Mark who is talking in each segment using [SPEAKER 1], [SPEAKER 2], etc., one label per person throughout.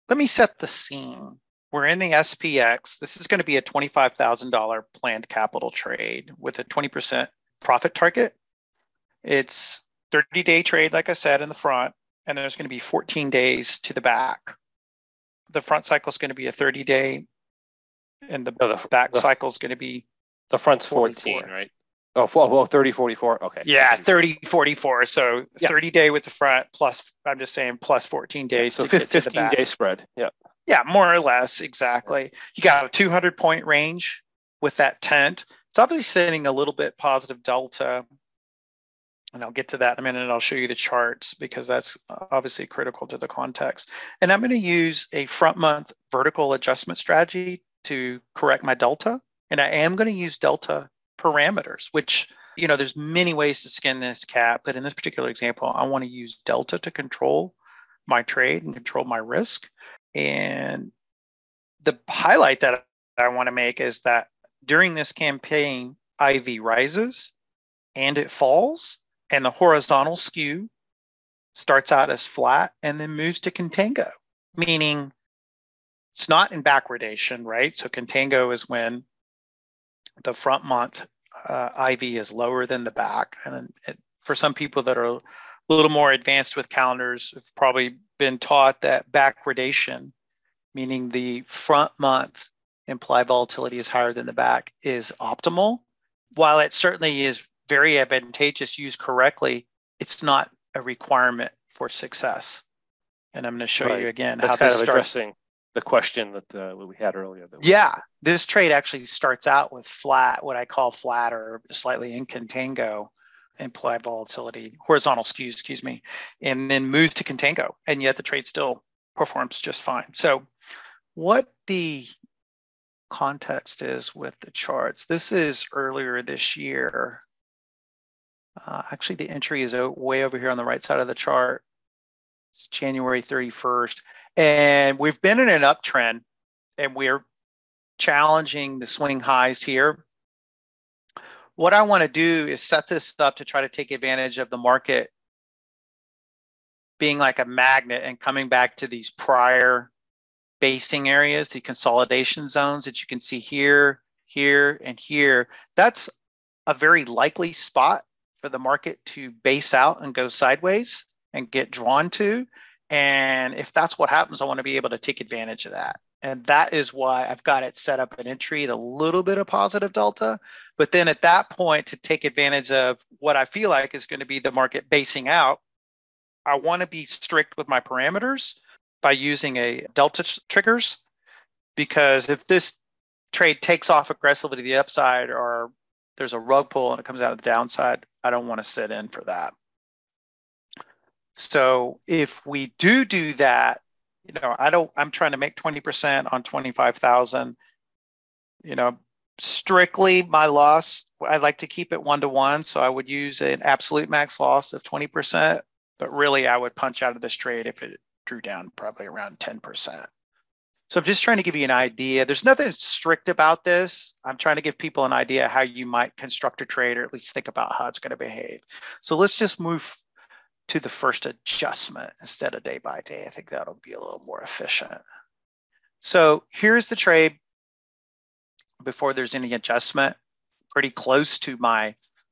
[SPEAKER 1] let me set the scene. We're in the SPX. This is going to be a $25,000 planned capital trade with a 20% profit target. It's 30-day trade, like I said, in the front, and there's going to be 14 days to the back. The front cycle is going to be a 30-day, and the back cycle is going to be
[SPEAKER 2] the front's 14, right? Oh, well, 30, 44. Okay.
[SPEAKER 1] Yeah, 30, 44. So 30-day with the front plus, I'm just saying, plus 14 days.
[SPEAKER 2] So 15-day spread. Yeah.
[SPEAKER 1] Yeah, more or less. Exactly. You got a 200-point range with that tent. It's obviously sending a little bit positive delta. And I'll get to that in a minute. And I'll show you the charts because that's obviously critical to the context. And I'm going to use a front month vertical adjustment strategy to correct my delta. And I am going to use delta parameters, which, you know, there's many ways to skin this cat, but in this particular example, I want to use delta to control my trade and control my risk. And the highlight that I want to make is that during this campaign, IV rises and it falls, and the horizontal skew starts out as flat and then moves to contango, meaning it's not in backwardation, right? So contango is when the front month IV is lower than the back. And for some people that are a little more advanced with calendars, have probably been taught that backwardation, meaning the front month implied volatility is higher than the back, is optimal. While it certainly is very advantageous used correctly, it's not a requirement for success. And I'm going to show you again
[SPEAKER 2] how this starts. Addressing the question that we had earlier.
[SPEAKER 1] This trade actually starts out with flat, what I call flat or slightly in contango implied volatility, horizontal skew, excuse me, and then moves to contango, and yet the trade still performs just fine. So what the context is with the charts, this is earlier this year. Actually, the entry is way over here on the right side of the chart. It's January 31st. And we've been in an uptrend, and we're challenging the swing highs here. What I want to do is set this up to try to take advantage of the market being like a magnet and coming back to these prior basing areas, the consolidation zones that you can see here, here, and here. That's a very likely spot for the market to base out and go sideways and get drawn to. And if that's what happens, I want to be able to take advantage of that. And that is why I've got it set up an entry at a little bit of positive delta. But then at that point, to take advantage of what I feel like is going to be the market basing out, I want to be strict with my parameters by using a delta triggers. Because if this trade takes off aggressively to the upside, or there's a rug pull and it comes out of the downside, I don't want to sit in for that. So if we do that, you know, I'm trying to make 20% on 25,000. You know, strictly my loss, I like to keep it 1-to-1. So I would use an absolute max loss of 20%, but really I would punch out of this trade if it drew down probably around 10%. So I'm just trying to give you an idea. There's nothing strict about this. I'm trying to give people an idea how you might construct a trade, or at least think about how it's going to behave. So let's just move to the first adjustment instead of day by day. I think that'll be a little more efficient. So here's the trade before there's any adjustment, pretty close to my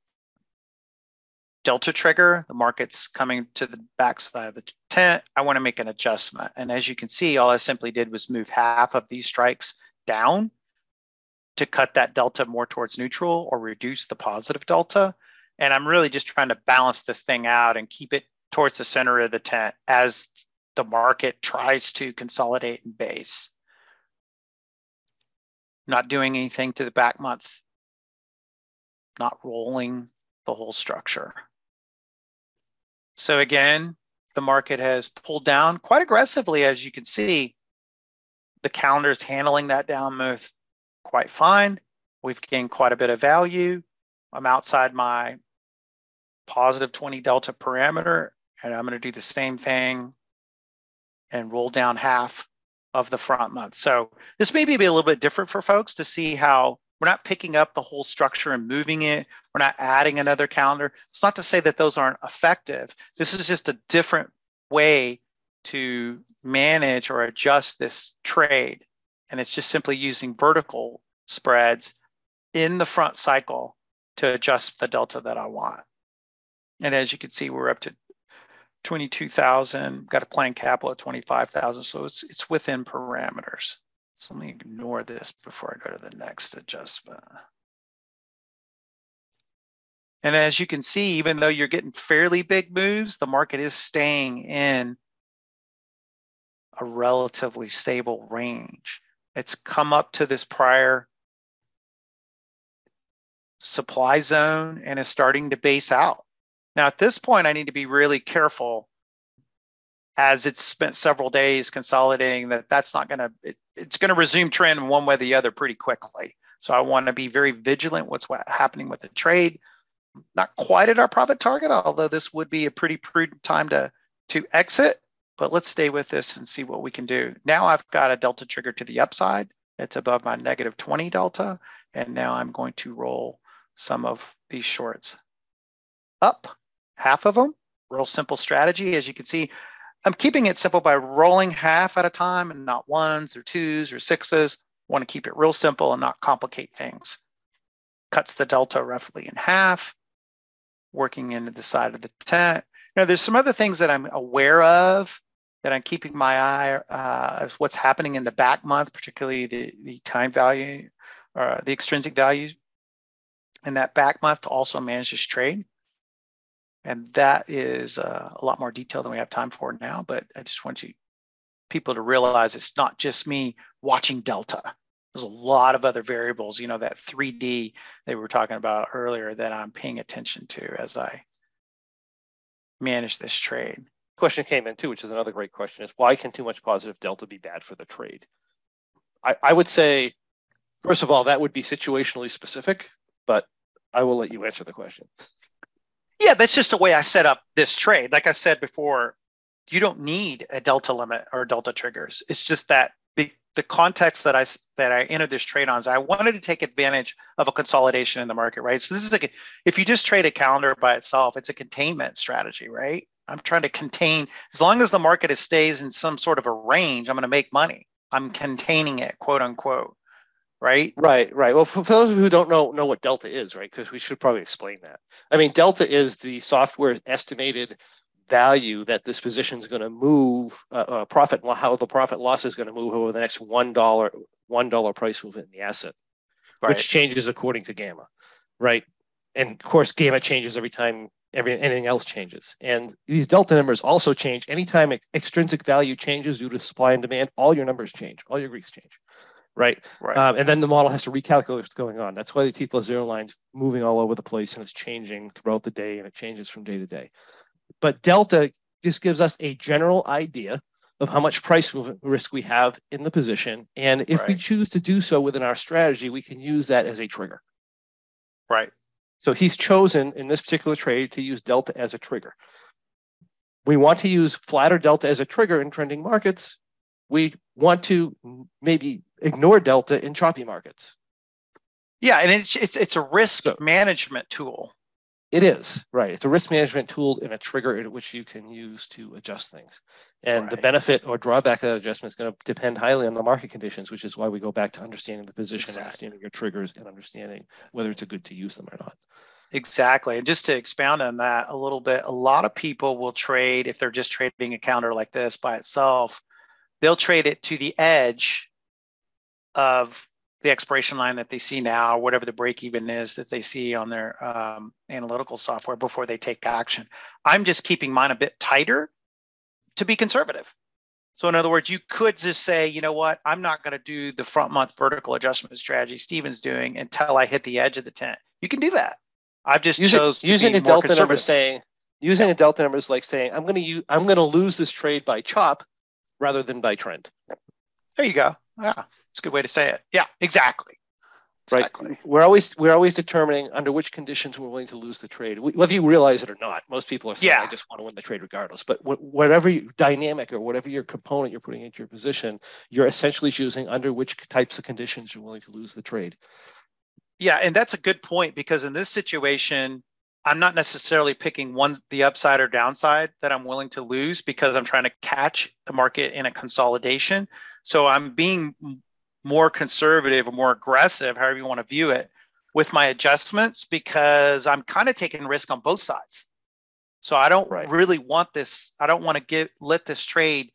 [SPEAKER 1] delta trigger. The market's coming to the backside of the tent. I want to make an adjustment. And as you can see, all I simply did was move half of these strikes down to cut that delta more towards neutral or reduce the positive delta. And I'm really just trying to balance this thing out and keep it towards the center of the tent as the market tries to consolidate and base. Not doing anything to the back month, not rolling the whole structure. So again, the market has pulled down quite aggressively, as you can see. The calendar is handling that down move quite fine. We've gained quite a bit of value. I'm outside my positive 20 delta parameter, and I'm going to do the same thing and roll down half of the front month. So this may be a little bit different for folks to see how we're not picking up the whole structure and moving it. We're not adding another calendar. It's not to say that those aren't effective. This is just a different way to manage or adjust this trade. And it's just simply using vertical spreads in the front cycle to adjust the delta that I want. And as you can see, we're up to 22,000, got a planned capital at 25,000. So it's within parameters. So let me ignore this before I go to the next adjustment. And as you can see, even though you're getting fairly big moves, the market is staying in a relatively stable range. It's come up to this prior supply zone and is starting to base out. Now, at this point, I need to be really careful as it's spent several days consolidating that's not going to, it's going to resume trend one way or the other pretty quickly. So I want to be very vigilant what's happening with the trade. Not quite at our profit target, although this would be a pretty prudent time to exit. But let's stay with this and see what we can do. Now I've got a delta trigger to the upside. It's above my -20 delta. And now I'm going to roll some of these shorts up, half of them. Real simple strategy. As you can see, I'm keeping it simple by rolling half at a time and not ones or twos or sixes. I want to keep it real simple and not complicate things. Cuts the delta roughly in half, working into the side of the tent. Now, there's some other things that I'm aware of that I'm keeping my eye of what's happening in the back month, particularly the time value, the extrinsic value in that back month to also manage this trade. And that is a lot more detail than we have time for now, but I just want people to realize it's not just me watching delta. There's a lot of other variables, you know, that 3D they were talking about earlier that I'm paying attention to as I manage this trade.
[SPEAKER 2] Question came in too, which is another great question, is why can too much positive delta be bad for the trade? I would say, first of all, that would be situationally specific, but I will let you answer the question.
[SPEAKER 1] Yeah, that's just the way I set up this trade. Like I said before, you don't need a delta limit or delta triggers. It's just that the context that I entered this trade on is I wanted to take advantage of a consolidation in the market, right? So this is like, if you just trade a calendar by itself, it's a containment strategy, right? I'm trying to contain, as long as the market stays in some sort of a range, I'm going to make money. I'm containing it, quote unquote, right?
[SPEAKER 2] Right. Well, for those who don't know what delta is, right? Because we should probably explain that. I mean, delta is the software's estimated value that this position is going to move, profit, how the profit loss is going to move over the next $1 price movement in the asset, right, which changes according to gamma, right? And of course, gamma changes every time anything else changes. And these delta numbers also change anytime extrinsic value changes due to supply and demand. All your numbers change, all your Greeks change. Right. And then the model has to recalculate what's going on. That's why the T plus zero line's moving all over the place and it's changing throughout the day and it changes from day to day. But delta just gives us a general idea of how much price risk we have in the position. And if we choose to do so within our strategy, we can use that as a trigger.
[SPEAKER 1] Right.
[SPEAKER 2] So he's chosen in this particular trade to use delta as a trigger. We want to use flatter delta as a trigger in trending markets. We want to maybe ignore delta in choppy markets.
[SPEAKER 1] Yeah, and it's a risk management tool.
[SPEAKER 2] It is, right. It's a risk management tool and a trigger in which you can use to adjust things. And the benefit or drawback of that adjustment is going to depend highly on the market conditions, which is why we go back to understanding the position, understanding your triggers, and understanding whether it's a good to use them or not.
[SPEAKER 1] Exactly. And just to expound on that a little bit, a lot of people will trade, if they're just trading a counter like this by itself, they'll trade it to the edge of the expiration line that they see now, or whatever the break even is that they see on their analytical software before they take action. I'm just keeping mine a bit tighter to be conservative. So in other words, you could just say, you know what, I'm not going to do the front month vertical adjustment strategy Steven's doing until I hit the edge of the tent. You can do that. I've just chose to
[SPEAKER 2] using
[SPEAKER 1] be
[SPEAKER 2] a
[SPEAKER 1] more
[SPEAKER 2] delta number saying, using a delta number is like saying, I'm going to lose this trade by chop rather than by trend.
[SPEAKER 1] There you go. Yeah, it's a good way to say it. Yeah, exactly.
[SPEAKER 2] Right. We're always determining under which conditions we're willing to lose the trade, whether you realize it or not. Most people are saying, I just want to win the trade regardless. But whatever dynamic or whatever your component you're putting into your position, you're essentially choosing under which types of conditions you're willing to lose the trade.
[SPEAKER 1] Yeah, and that's a good point, because in this situation, I'm not necessarily picking the upside or downside that I'm willing to lose because I'm trying to catch the market in a consolidation. So I'm being more conservative or more aggressive, however you want to view it, with my adjustments because I'm kind of taking risk on both sides. So I don't really want this. I don't want to let this trade,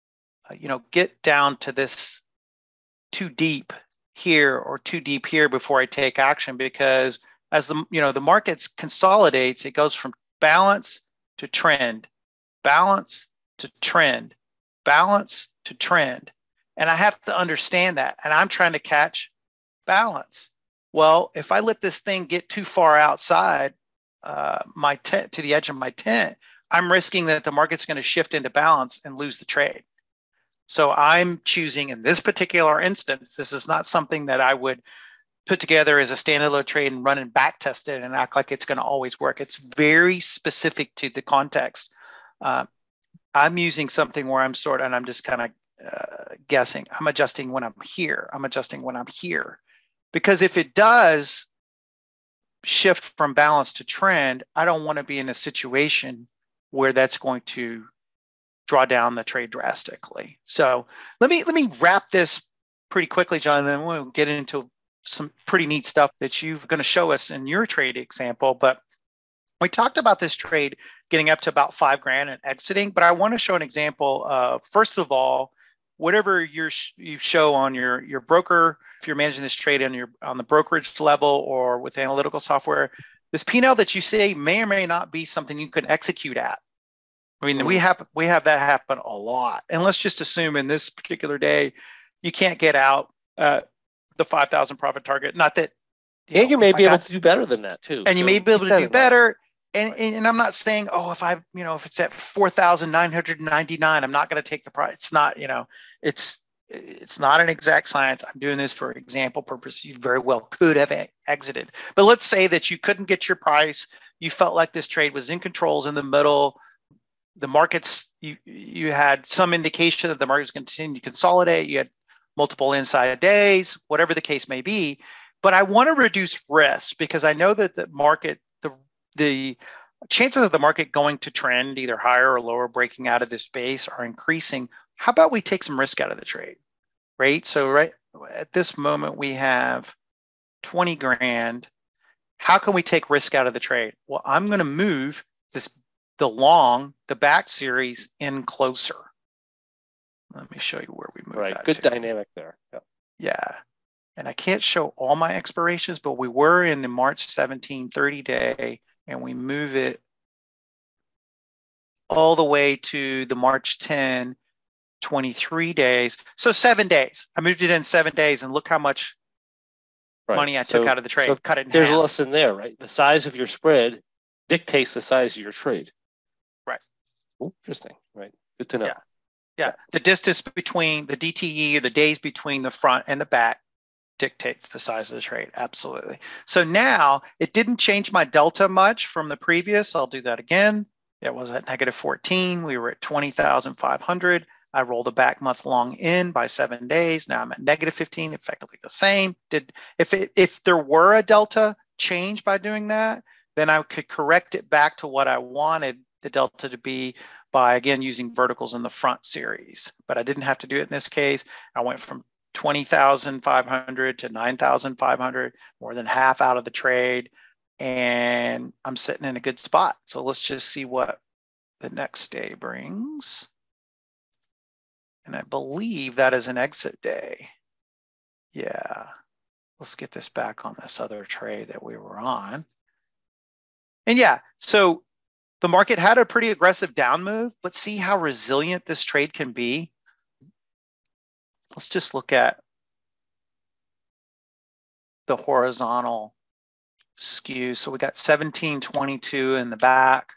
[SPEAKER 1] get down to this too deep here or too deep here before I take action, because as the market consolidates, it goes from balance to trend, balance to trend, balance to trend. And I have to understand that. And I'm trying to catch balance. Well, if I let this thing get too far outside my tent, to the edge of my tent, I'm risking that the market's going to shift into balance and lose the trade. So I'm choosing, in this particular instance, this is not something that I would put together as a standalone trade and run and back test it and act like it's going to always work. It's very specific to the context. I'm using something where I'm and I'm just kind of guessing. I'm adjusting when I'm here. I'm adjusting when I'm here. Because if it does shift from balance to trend, I don't want to be in a situation where that's going to draw down the trade drastically. So let me wrap this pretty quickly, John, and then we'll get into some pretty neat stuff that you're going to show us in your trade example. But we talked about this trade getting up to about $5,000 and exiting, but I want to show an example of, first of all, whatever you show on your broker, if you're managing this trade on the brokerage level or with analytical software, this P&L that you say may or may not be something you can execute at. I mean, we have that happen a lot. And let's just assume in this particular day, you can't get out the 5,000 profit target. Not that.
[SPEAKER 2] You may be able to do better than that too.
[SPEAKER 1] And you may be able to do better. And I'm not saying, if it's at 4,999, I'm not going to take the price. It's not, it's not an exact science. I'm doing this for example purpose. You very well could have exited. But let's say that you couldn't get your price. You felt like this trade was in controls in the middle. The markets, you had some indication that the market was going to continue to consolidate. You had multiple inside days, whatever the case may be. But I want to reduce risk because I know that the market, the chances of the market going to trend either higher or lower, breaking out of this base, are increasing. How about we take some risk out of the trade, right? So right at this moment, we have 20 grand. How can we take risk out of the trade? Well, I'm going to move the back series in closer. Let me show you where we move that
[SPEAKER 2] Good
[SPEAKER 1] to.
[SPEAKER 2] Dynamic there.
[SPEAKER 1] Yeah. And I can't show all my expirations, but we were in the March 17 30 day, and we move it all the way to the March 10 23 days. So 7 days. I moved it in 7 days, and look how much money I took out of the trade. So cut it in half.
[SPEAKER 2] There's a lesson there, right? The size of your spread dictates the size of your trade.
[SPEAKER 1] Right.
[SPEAKER 2] Ooh, interesting. Right. Good to know.
[SPEAKER 1] Yeah. The distance between the DTE, or the days between the front and the back, dictates the size of the trade. Absolutely. So now it didn't change my delta much from the previous. I'll do that again. It was at -14. We were at 20,500. I rolled the back month long in by 7 days. Now I'm at -15, effectively the same. If there were a delta change by doing that, then I could correct it back to what I wanted the delta to be by, again, using verticals in the front series. But I didn't have to do it in this case. I went from 20,500 to 9,500, more than half out of the trade, and I'm sitting in a good spot. So let's just see what the next day brings. And I believe that is an exit day. Yeah, let's get this back on this other trade that we were on. And yeah, so the market had a pretty aggressive down move, but see how resilient this trade can be. Let's just look at the horizontal skew. So we got 1722 in the back.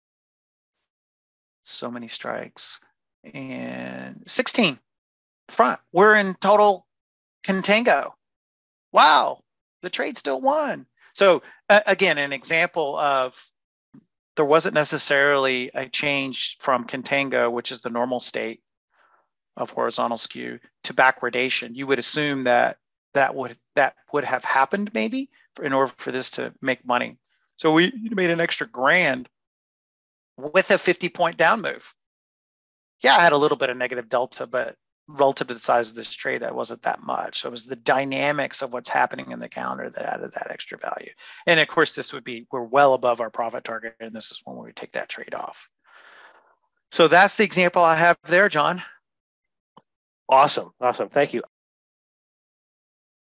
[SPEAKER 1] So many strikes. And 16 front. We're in total contango. Wow, the trade still won. So again, an example of there wasn't necessarily a change from contango, which is the normal state of horizontal skew, to backwardation. You would assume that would have happened maybe in order for this to make money. So we made an extra grand with a 50-point down move. Yeah, I had a little bit of negative delta, but relative to the size of this trade, that wasn't that much. So it was the dynamics of what's happening in the counter that added that extra value. And of course, we're well above our profit target, and this is when we take that trade off. So that's the example I have there, John.
[SPEAKER 2] Awesome. Thank you.